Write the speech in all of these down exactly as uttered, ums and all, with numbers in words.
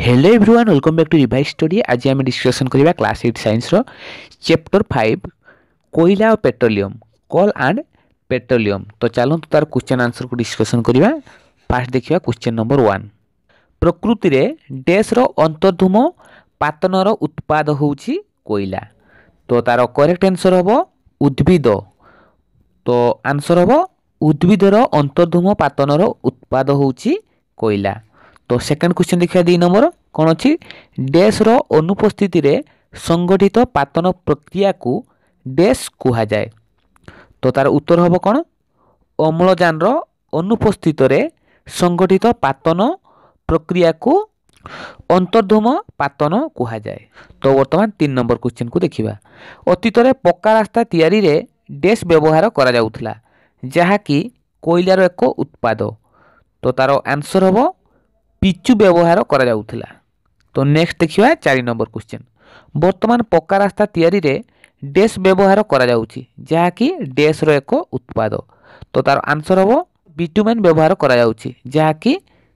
Hello everyone, welcome back to revise study. आज आम discussion करवा क्लास एट साइंस रो चैप्टर फाइव कोयला और पेट्रोलियम, कोल एंड पेट्रोलियम। तो चलो तो तार क्वेश्चन आंसर को डिस्कसन करवा। फास्ट देखिए क्वेश्चन नंबर वन। प्रकृति रे देश रो अंतर्धूम पातन रो उत्पाद होउची कोयला। तो तार करेक्ट आंसर हबो उद्भिद। तो आंसर हबो उद्भिद रो अंतर्धूम पातन रो उत्पाद होउची कोयला। तो सेकंड क्वेश्चन देखिए दी नंबर कौन अच्छी डैश रो अनुपस्थिति रे संगठित पातन प्रक्रिया को डैश कुहा जाए। तो तार उत्तर हम कौन अम्लजान रो अनुपस्थित रे संगठित पातन प्रक्रिया को अंतर्धूम पातन कुहा जाए। तो वर्तमान तीन नंबर क्वेश्चन को देखिबा। अतीत रे पक्का रास्ता तैयारी रे डैश व्यवहार करा जाउथला जहा कि कोयलार एक उत्पाद। तो तार आंसर हम पिचु व्यवहार करा जाउथला। तो नेक्स्ट देखिबा चार नंबर क्वेश्चन। वर्तमान पक्का रास्ता तैयारी रे डैश व्यवहार करा जाउची जहा कि डैश रो एक उत्पाद। तो तार आंसर हम बिटुमेन व्यवहार करा जाउची जहा कि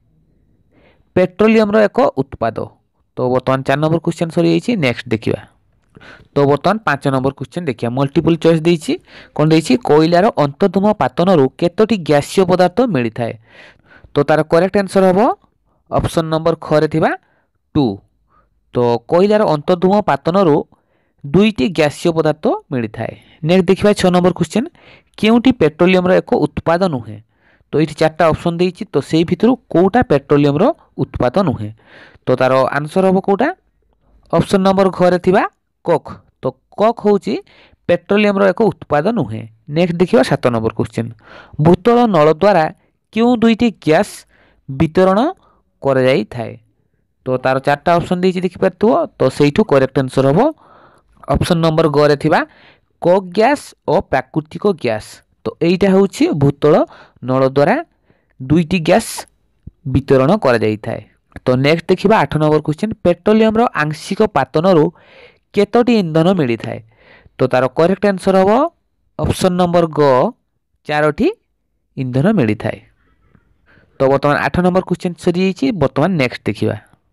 पेट्रोलियम रो एक उत्पाद। तो वर्तमान चार नंबर क्वेश्चन सरी जाइछि। नेक्स्ट देखिबा। तो वर्तमान पांच नंबर क्वेश्चन देखिया। मल्टीपल चॉइस देइछि कोन देइछि कोयलार अंतर्धूम पातन रु केतोटी गैसीय पदार्थ मिली थाए। तो तार करेक्ट आंसर हम ऑप्शन नंबर ख रे थिबा टू। तो कोयलार अंतर्धूम पातन रु दुईटी गैसीय पदार्थ मिली थाए। नेक्स्ट देखिबा छह नंबर क्वेश्चन। केउटी पेट्रोलियम रो एक उत्पाद नुहे। तो ये चारटा ऑप्शन देइछि। तो सेही भितरु कोउटा पेट्रोलियम रो उत्पाद नुहे। तो तार आंसर हम कोउटा ऑप्शन नंबर घ रे थिबा कोक। तो कोक होउची पेट्रोलियम रो एक उत्पाद नुहे। नेक्स्ट देखिबा सात नंबर क्वेश्चन। भूतल नल द्वारा क्यों दुईटी गैस वितरण कर जाई थाए। तो तार चारटा ऑप्शन देइछि देखि परथुओ। तो सेइठु करेक्ट आंसर हबो ऑप्शन नंबर ग रे थिबा कोक गैस और प्राकृतिक गैस। तो एइटा होउछि भूतल नल द्वारा दुईटी गैस वितरण कर जाई थाए। तो नेक्स्ट देखिबा आठ नंबर क्वेश्चन। पेट्रोलियम रो आंशिक पातन रु केतोटी इंधन मिली थाए। तो तार करेक्ट आंसर हबो ऑप्शन नंबर ग चारोटी इंधन मिली थाए। तो वर्तमान आठ नंबर क्वेश्चन सरी जाइछि। वर्तमान नेक्स्ट देखिबा।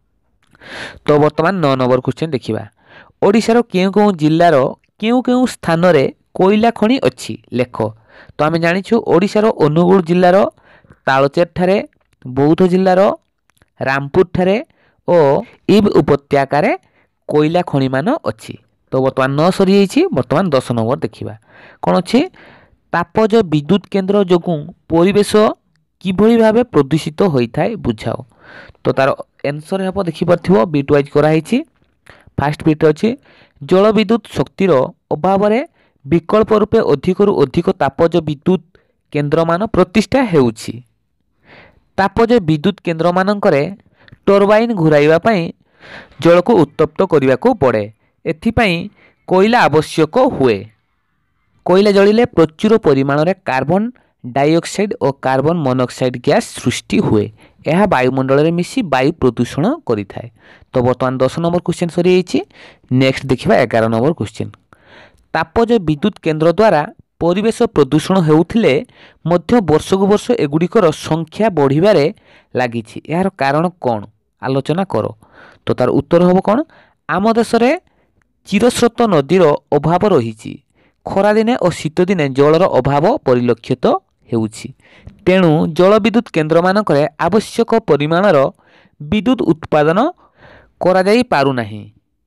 तो वर्तमान नौ नंबर क्वेश्चन देखिबा। ओडिशार केउ केउ जिल्लार केउ केउ स्थान रे कोयला खनि अछि लेख। तो आमे जानिछु ओडिशार अनुगुल जिल्लार तालचेर ठारे, बौद्ध जिल्लार रामपुर ठारे ओ इब उपत्यका रे कोयला खनि मान अछि। तो वर्तमान नौ सरी जाइछि। वर्तमान दस नंबर देखिबा। कोन अछि तापज विद्युत केंद्र जोगु परिवेश किभଳି भाबे प्रदूषित होइथाय बुझाओ। तो तार आंसर हेबो देखि परथिबो बिट वाइज करा हिछि। फर्स्ट बिट अछि जल विद्युत शक्तिर अभाव रे विकल्प रूपे अधिक रु अधिक तापज विद्युत केंद्र मान प्रतिष्ठा हेउछि। तापज विद्युत केंद्र मानकरे टरबाइन घुराइबा पई जल को उत्तप्त करिबा को पड़े। एथि पई कोयला आवश्यक हुए। कोयला जलिले प्रचुर परिमाण रे कार्बन डाइऑक्साइड और कार्बन मोनोक्साइड गैस सृष्टि हुए। यह वायुमंडल रे मिसी वायु प्रदूषण करि थाए। तो वर्तमान दस नंबर क्वेश्चन सरी जाइछि। नेक्स्ट देखिबा ग्यारह नंबर क्वेश्चन। तापज विद्युत केंद्र द्वारा परिवेश प्रदूषण हेउथिले मध्य वर्ष को वर्ष एगुड़िकर संख्या बढ़िबारे लागिछि। यार कारण कोन आलोचना करो। तो तार उत्तर हबो कोन आम देश रे चिरस्रोत नदीर अभाव रहिछि। खरा दिने और शीत दिने जलर अभाव परिलक्षित हेउछि। तेणु जल विद्युत केंद्र मानकरे आवश्यक परिमाणर विद्युत उत्पादन करा जाई पारु नाही।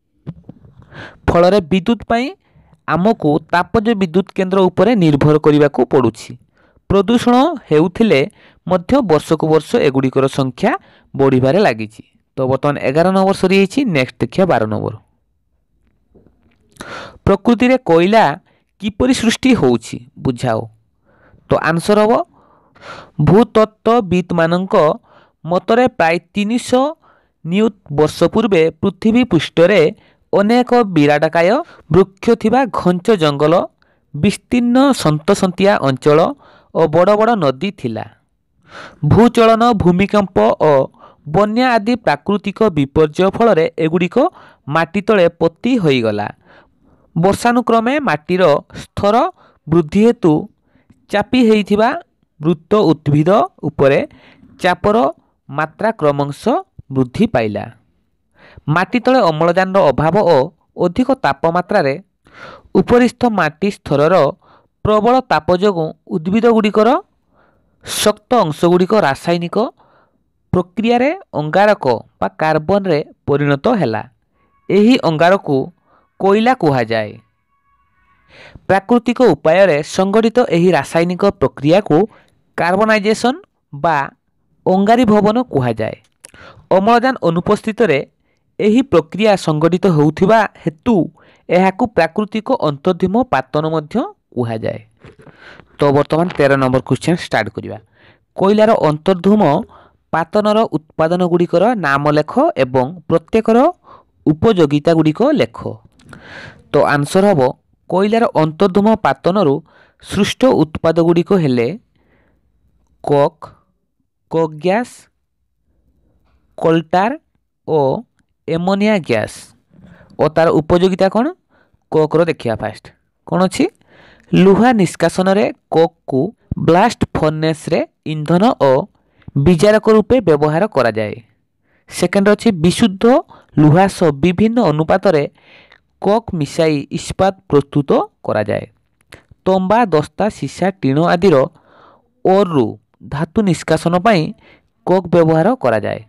फलरे विद्युत पई आमको तापज विद्युत केंद्र उपरे निर्भर करिबाकू पडुछि। प्रदूषण हेउथिले मध्य वर्ष को वर्ष एगुड़िकर संख्या बढ़िबारे लागिछि। तो वर्तमान ग्यारह नंबर सरी जाइछि। नेक्स्ट देखिया बारह नंबर। प्रकृति रे कोयला किपरि सृष्टि होउछि बुझाओ। तो आंसर हबो भूतत्त्वविद मानक मतरे प्राय तीन सौ नियुत वर्ष पूर्वे पृथ्वी पृष्ठरे अनेक विराटकाय वृक्ष थिबा घंच जंगल, विस्तीर्ण सन्तसंतिया अंचल और बड़ बड़ नदी थिला। भूचलन, भूमिकंप और बन्या आदि प्राकृतिक विपर्यय फल एगुड़िक माटी तले पोती होईगला। वर्षानुक्रमे माटीर स्तर वृद्धि हेतु चापी हेइथिबा मृत उद्भिद उपरे चापर मात्रा क्रमश वृद्धि पाइला। माटी तले अम्लजान अभाव और अधिक तापमात्रा रे उपरिस्थ माटी स्तरर प्रबल ताप जोगुं उद्भिद गुड़िकर शक्त अंशगुड़िक रासायनिक प्रक्रिया रे अंगारक बा कार्बन रे परिणत हैला। एही अंगारक कोयला कुहा जाए। प्राकृतिक उपाय रे संगठित एही रासायनिक प्रक्रिया को कार्बनाइजेशन बा अंगारी भवन कुहा जाए। अम्लजान अनुपस्थित रे एही प्रक्रिया संगठित होउथिबा हेतु एहाकू प्राकृतिक अंतर्धूम पातन मध्य कुहा जाए। तो वर्तमान तेरह नंबर क्वेश्चन स्टार्ट करिबा। कोयलार अंतर्धूम पातनर उत्पादन गुड़िकर नाम लेख एवं प्रत्येकर उपयोगिता गुड़िक लेख। तो आंसर हम कोयलार अंतर्धूम पातनरु सृष्ट उत्पाद गुड़िक हेले कोक, कोक गैस, कोल्टार और एमोनिया गैस। और तार उपयोगिता कौन? कोक रो देखिया फास्ट कौन अच्छी लुहा निष्कासन रे कोक को ब्लास्ट फर्नेस रे इंधन और विजारक रूपे व्यवहार करा जाए। सेकेंड अच्छी विशुद्ध लुहा सह विभिन्न अनुपात रे कोक मिसाई इस्पात प्रस्तुत करा जाए। तंबा, दस्ता, सीसा, टीण आदि रो ओर रु धातु निष्कासन पाई कोक व्यवहार करा जाए।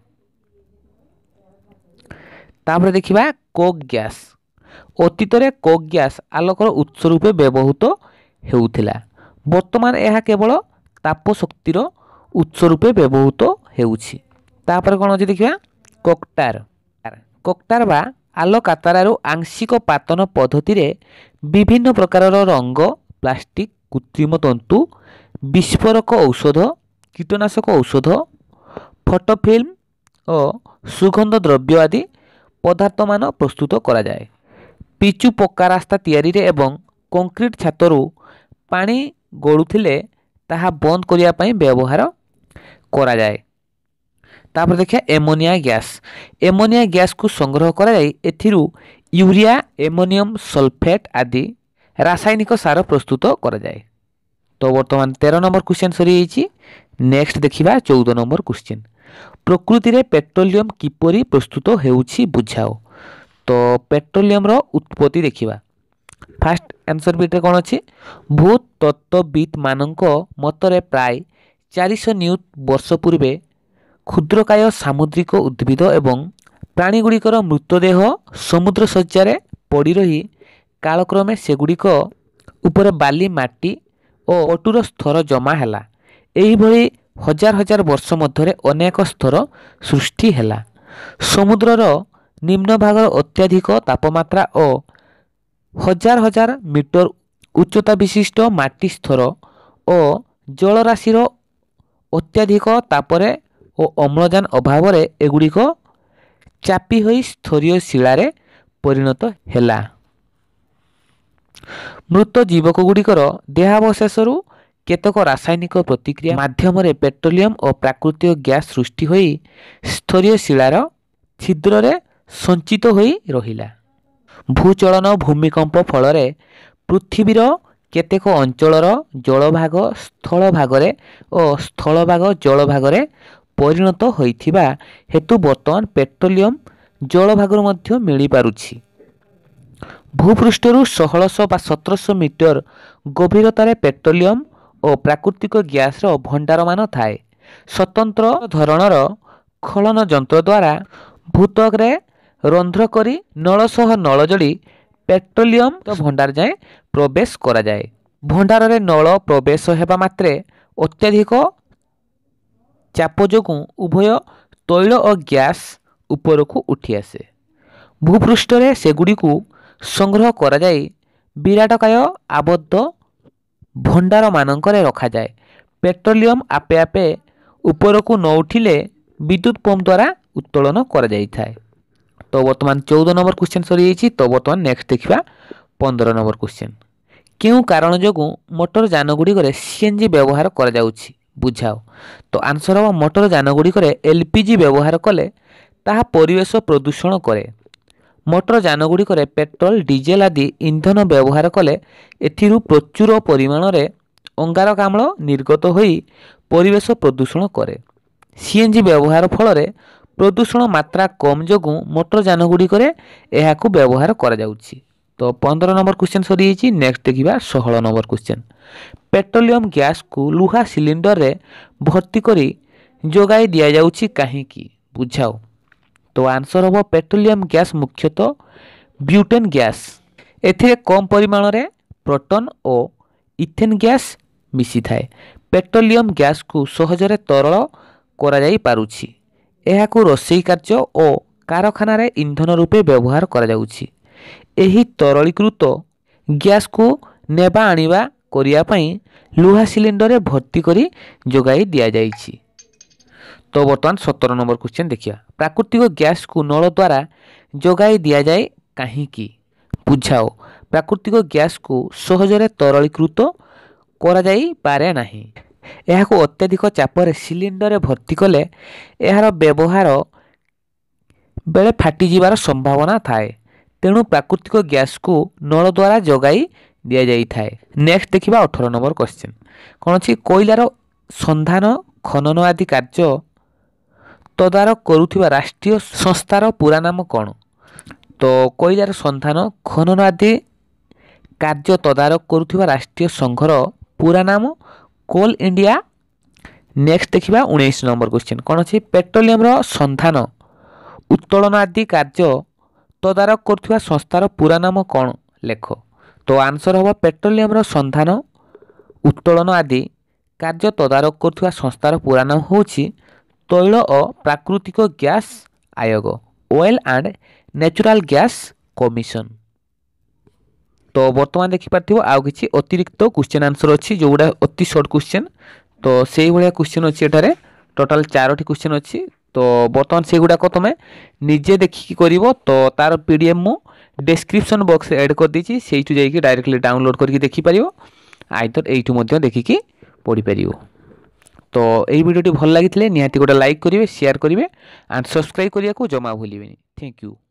तापर देखिबा कोक गैस। अतीत रे कोक गैस आलोकर उत्स रूपे व्यवहृत हेउथिला। वर्तमान यह केवल ताप शक्तिर उत्स रूपे व्यवहृत हेउछि। तापर कोन अछि देखिबा कोकटार। कोकटार बा आलोकातारारु आंशिक पातन पद्धति रे विभिन्न प्रकारर रंग, प्लास्टिक, कृत्रिम तंतु, विस्फोरक औषध, कीटनाशक औषध, फोटो फिल्म और सुगंध द्रव्य आदि पदार्थ मान प्रस्तुत करा जाए। पिचु पक्का रास्ता तैयारी रे एवं कंक्रीट छातरु पानी गळुथिले ताहा बंद करिया पई व्यवहार करा जाए। तापर देखिया एमोनिया गैस। एमोनिया गैस को संग्रह करा जाए एथिरु यूरिया, एमोनियम सल्फेट आदि रासायनिक सार प्रस्तुत करा जाए। तो वर्तमान तेरह नंबर क्वेश्चन सरी जाइछि। नेक्स्ट देखिबा चौदह नंबर क्वेश्चन। प्रकृति रे पेट्रोलियम किपरि प्रस्तुत हेउछि बुझाओ। तो पेट्रोलियम रो उत्पत्ति देखिबा। फास्ट आंसर बिटे कोन अछि भूतत्त्वविद मानक मतरे प्राय चार सौ न्यूट वर्ष पूर्वे क्षुद्रकाय सामुद्रिक उद्भिद एवं प्राणी गुड़िकर मृतदेह समुद्र शय्यारे पड़ी रही कालक्रमे सेगुड़िक उपरे बाली, माटी और पटुर स्तर जमा हैला। एही भली हजार हजार वर्ष मध्यरे अनेक स्तर सृष्टि हैला। समुद्रर निम्न भागर अत्याधिक तापमात्रा और हजार हजार मीटर उच्चता विशिष्ट माटी स्तर और जलराशिर अत्याधिक तापरे और अम्लजान अभाव रे एगुड़िक चापी होई स्तरीय शिलारे परिणत हैला। मृत जीवक गुड़िकर देहावशेषरु केतक रासायनिक प्रतिक्रिया माध्यम रे पेट्रोलियम और प्राकृतिक गैस सृष्टि होई स्तरीय शिलार छिद्र रे संचित होई रहिला। भूचलन भूमिकंप फल रे पृथ्वीर केतेक अंचलर जलभाग स्थल भागरे और स्थल भाग जल भागरे परिणत होइथिबा हेतु वर्तमान पेट्रोलियम जल भागरु मध्य मिली पारुछि। भूपृष्ठरु सोलह सौ बा सत्रह सौ मीटर गभीरतार पेट्रोलियम और प्राकृतिक गैस रो भंडारमान थाए। स्वतंत्र धरणर खलन यंत्र द्वारा भूतकरे रंध्र करी नल सह नल जोड़ी पेट्रोलियम तो भंडार जाए प्रवेश करा जाए। भंडार रे नल प्रवेश हेबा मात्रे अत्यधिक चाप जोगुं उभय तैल और गैस उपरकू उठी आसे। भूपृष्ठ रे सेगुड़िकू संग्रह करा जाए विराटकाय आबद्ध भंडार मानकरे रखा जाए। पेट्रोलियम आपे आपे उपरकू न उठिले विद्युत पंप द्वारा उत्तोलन करा जाई थाए। तो वर्तमान चौदह नंबर क्वेश्चन सरी जाइछि। तो वर्तमान नेक्स्ट देखिबा पंद्रह नंबर क्वेश्चन। क्यों कारण जोगुं मोटर यान गुड़िकरे सीएनजी व्यवहार करा जाउछि बुझाओ। तो आंसर हम मोटर यान गुड़िकरे एलपीजी व्यवहार कले ताहा परिवेश प्रदूषण करे। मोटर यान गुड़िकरे पेट्रोल, डीजेल आदि इंधन व्यवहार कले एथिरु प्रचुर परिमाण रे अंगारकाम्ल निर्गत होई परिवेश प्रदूषण करे। सीएनजी व्यवहार फल प्रदूषण मात्रा कम जोगु मोटर यान गुड़िक व्यवहार करा जाउछि। तो पंद्रह नंबर क्वेश्चन सरी। नेक्स्ट देखिबा सोलह नंबर क्वेश्चन। पेट्रोलियम गैस को लुहा सिलिंडर रे भर्ती करी जोगाई दिया जाउछि काहेकि बुझाओ। तो आंसर हम पेट्रोलियम गैस मुख्यतः ब्यूटेन गैस एथिरे कम परिमाण रे प्रोटॉन और इथेन गैस मिसी थाए। पेट्रोलियम गैस को सहजरे तरल करा जाई पारुछि। एहाकु रोषेई कार्य और कारखाना रे इंधन रूपे व्यवहार करा जाउछि। एही तरलीकृत गैस को नेबा आनिबा करिया पई लुहा सिलिंडर रे भर्ती करी जोगाई दिया जाइछि। तो बर्तमान सत्रह नंबर क्वेश्चन देखिया। प्राकृतिक गैस को नल द्वारा जोगाई दिया जाए काहेकि बुझाओ। प्राकृतिक गैस को सहजरे तरलीकृत करा जाई पारे नाही। एहाकु अत्यधिक चापरे सिलिंडर रे भर्ती कले एहार व्यवहार बेले फाटी जीवार संभावना थाए। तेणु प्राकृतिक गैस को नल द्वारा जोगाई दिया जाई थाए। नेक्स्ट देखिबा अठारह नंबर क्वेश्चन। कौन अछि कोयलार संधान खनन आदि कार्य तदारक करुथिबा राष्ट्रीय संस्थार पूरा नाम कौन। तो कोयलार संधान खनन आदि कार्य तदारक करुथिबा राष्ट्रीय संघर पूरा नाम कोल इंडिया। नेक्स्ट देखिबा उन्नीस नंबर क्वेश्चन। कौन अछि पेट्रोलियम रो संधान उत्तोलन आदि कार्य तदारक करुथिबा संस्थार पूरा नाम कौन लेख। तो आंसर हम पेट्रोलियम रो संधान उत्तोलन आदि कार्य तदारक करुथिबा संस्थार पूरा नाम होछि तैल और प्राकृतिक गैस आयोग oil and natural gas commission. तो बर्तमान देखि पारथिबो आउ किछि अतिरिक्त क्वेश्चन आंसर अछि जोडा अति शॉर्ट क्वेश्चन। तो सेही भलिया क्वेश्चन अछि एटारे टोटल चारोटी क्वेश्चन अछि। तो बर्तमान से गुडा को तमे निजे देखि करिवो। तो तार पीडीएफ मु डिस्क्रिप्शन बॉक्स रे ऐड कर दिछि सेइटु जाई कि डायरेक्टली डाउनलोड करके देखि परिवो आइदर एइटु मध्ये देखि कि पढि परिवो। तो एई वीडियोटी भल लागिथिले निहाती गोटे लाइक करिवे शेयर करिवे एंड सब्सक्राइब करिया को जमा भूलिबेनी। Thank you.